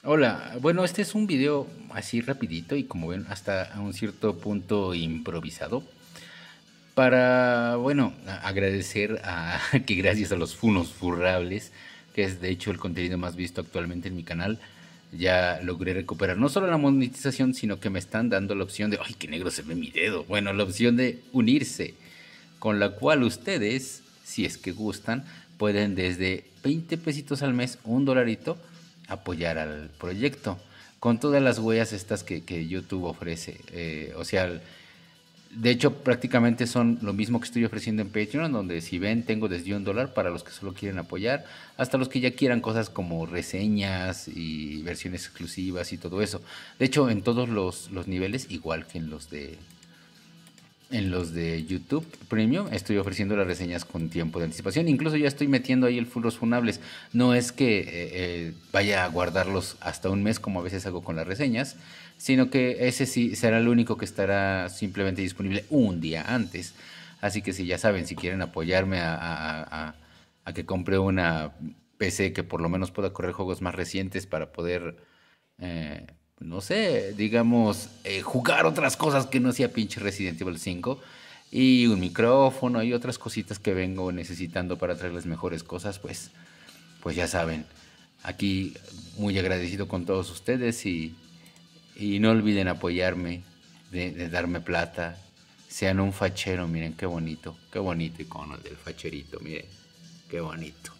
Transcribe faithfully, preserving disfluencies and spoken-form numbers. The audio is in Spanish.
Hola, bueno, este es un video así rapidito y como ven hasta a un cierto punto improvisado para, bueno, a- agradecer a que gracias a los funos furrables, que es de hecho el contenido más visto actualmente en mi canal, ya logré recuperar no solo la monetización, sino que me están dando la opción de, ay, qué negro se ve mi dedo, bueno, la opción de unirse, con la cual ustedes, si es que gustan, pueden desde veinte pesitos al mes, un dolarito, apoyar al proyecto. Con todas las huellas estas que, que YouTube ofrece. Eh, o sea, de hecho prácticamente son lo mismo que estoy ofreciendo en Patreon, donde si ven tengo desde un dólar para los que solo quieren apoyar, hasta los que ya quieran cosas como reseñas y versiones exclusivas y todo eso. De hecho, en todos los, los niveles, igual que en los de en los de YouTube Premium estoy ofreciendo las reseñas con tiempo de anticipación. Incluso ya estoy metiendo ahí el Furos Funables. No es que eh, eh, vaya a guardarlos hasta un mes como a veces hago con las reseñas, sino que ese sí será el único que estará simplemente disponible un día antes. Así que si ya saben, si quieren apoyarme a, a, a, a que compre una P C que por lo menos pueda correr juegos más recientes para poder eh, no sé, digamos, eh, jugar otras cosas que no sea pinche Resident Evil cinco y un micrófono y otras cositas que vengo necesitando para traerles mejores cosas, pues, pues ya saben, aquí muy agradecido con todos ustedes y, y no olviden apoyarme, de, de darme plata, sean un fachero, miren qué bonito, qué bonito icono del facherito, miren, qué bonito.